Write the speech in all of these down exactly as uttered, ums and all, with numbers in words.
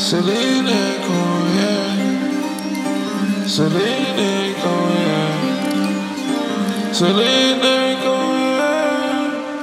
Celine going, yeah. Celine going, yeah. Celine going, yeah.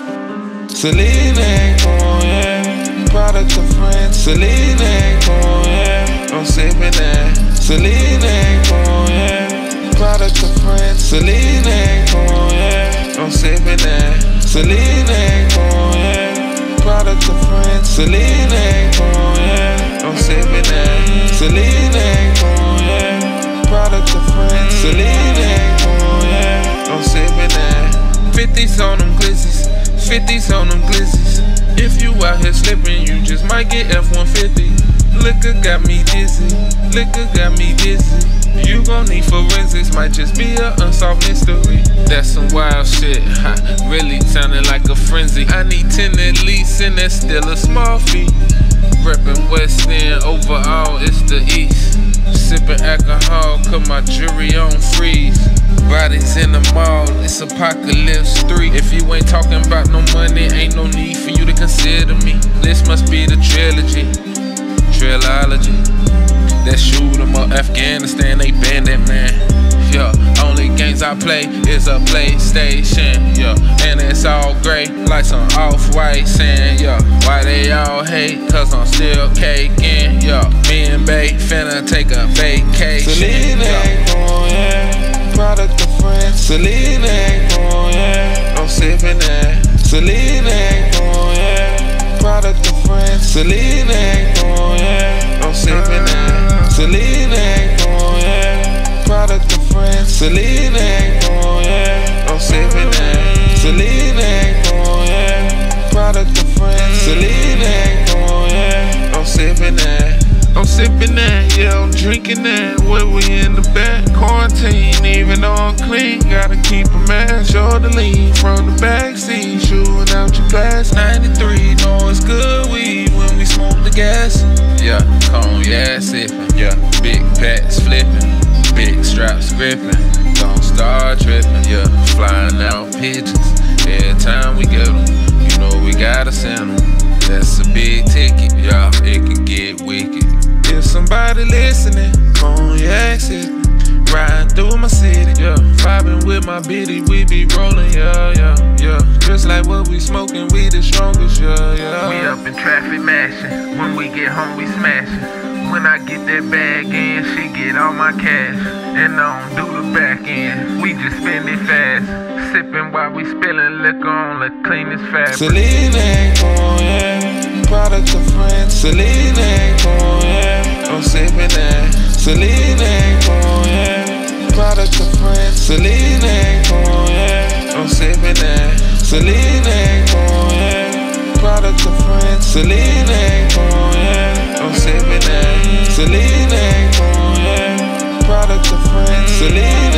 Celine going, yeah. Product of friends. Celine going, yeah. I'm sipping that. Celine going, yeah. Product of friends. Celine going, yeah. I'm sipping that. Celine going, yeah. Product of friends. Celine going, yeah. I'm sipping that. Celine going, yeah. Product of friends. Celine going, yeah. I'm sipping that. fifties on them glizzies, fifties on them glizzies. If you out here slipping, you just might get F one fifty. Liquor got me dizzy, liquor got me dizzy. You gon' need forensics, might just be a unsolved mystery. That's some wild shit, ha, really sounding like a frenzy. I need ten at least, and that's still a small fee. Reppin' West End, overall it's the East. Sippin' alcohol, cut my jury on freeze. Bodies in the mall, it's Apocalypse three. If you ain't talking about no money, ain't no need for you to consider me. This must be the trilogy, trilogy. That shoot 'em up, Afghanistan, they banned that man. Yeah, only games I play is a PlayStation. Yeah, and it's all gray, like some off-white sand. Yeah, why they all hate? Cause I'm still caking. Yeah, me and Bae finna take a vacation. Celine going, yeah. Product of friends. Celine going, yeah. I'm sipping that. Celine going, yeah. Product of friends. Celine going, yeah. I'm sipping that. Celine going, yeah. Product of friends. Celine going, yeah. I'm sipping that. Celine going, yeah. Product of friends. Celine going, yeah. I'm sipping that. I'm sipping that, yeah, I'm drinking that. When we in the back, quarantine, even though I'm clean, gotta keep a mask. Show the lean from the backseat, shooting out your glass. ninety-three, know it's good weed when we smoke the gas. Yeah, cognac sipping, yeah, big packs flipping, big straps gripping. Don't start tripping, yeah, flying out pigeons. Every time we get them, you know we gotta send them. That's a big ticket, yeah, it can get wicked. If somebody listening, cognac sipping, riding through my city, yeah, vibing with my biddy, we be rolling, yeah, yeah, yeah. Just like what we smoking, we the strongest, yeah, yeah. We up in traffic mashing, when we get home we smashing. When I get that bag in, she get all my cash, and I don't do the back end, we just spend it fast. Sipping while we spilling liquor on the cleanest fabric. Celine going, yeah. Product of friends. Celine going, yeah. I'm sipping that. Celine going, yeah. Product of friends. Celine going, yeah. I'm sipping that. Celine going, yeah. Product of friends. Celine going, yeah. I'm sipping that. Celine going, yeah. Product of friends. Celine